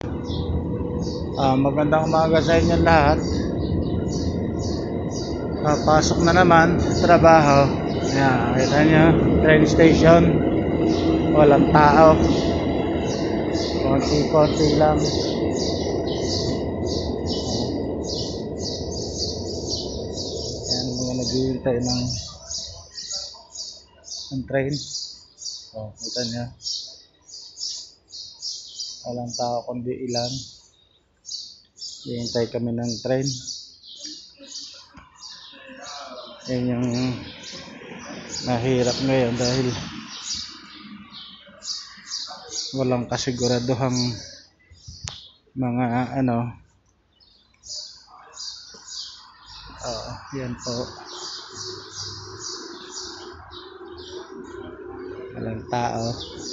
Magandang umaga sa inyo lahat. Pasok na naman sa trabaho. Ayan, kita nyo, train station. Walang tao. Konti-konti lang. Ayan, mga naghihintay ng train. Kita nyo. Walang tao kundi ilan. Hihintay kami ng train. Yan yung mahirap ngayon dahil walang kasiguraduhang mga yan po, walang tao.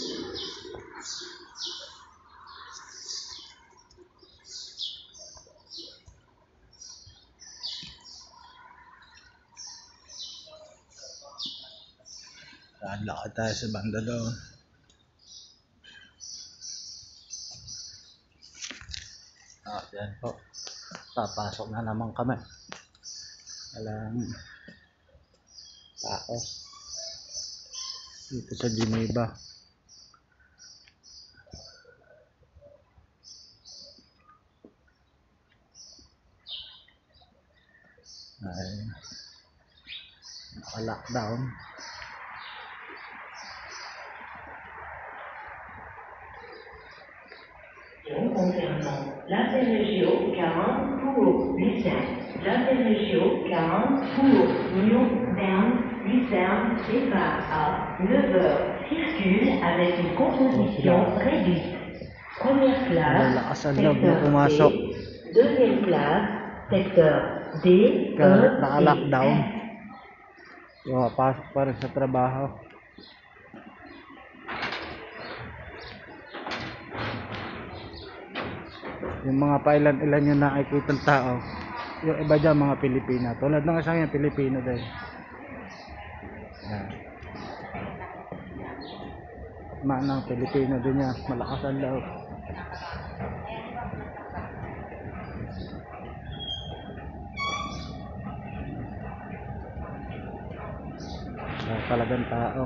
Lakad tayo sa banda doon. Yan po, papasok na naman kami. Walang tao dito sa Geneva. Ay, naka-lockdown. Concernant l'Interregio 40 pour Lucerne, l'Interregio 40 pour Lyon, Berne, Lucerne départ à 9h, circule avec une composition réduite. Première classe, secteur D, deuxième classe, secteur D, naka-lockdown. Pasok pa rin sa trabaho. Yung mga pailan-ilan yung nakikita ng tao, yung iba dyan mga Pilipina, tulad ng isang yung Pilipino din. Manang Pilipino din yan, malakas ang loob. Talagang tao.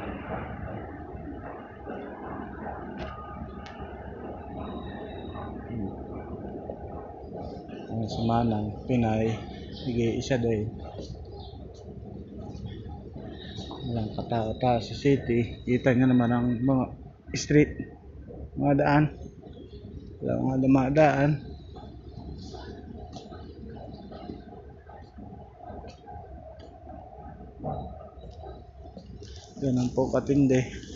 Ang sumanang Pinay, nag-iisa din. Walang katao-tao sa city. Kita nyo naman ang mga street, mga daan. Walang mga dumadaan. Ganun po katindi.